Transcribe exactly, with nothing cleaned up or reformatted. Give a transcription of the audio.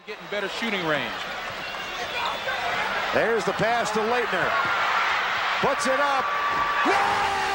Getting better shooting range. There's the pass to Laettner. Puts it up. Yeah!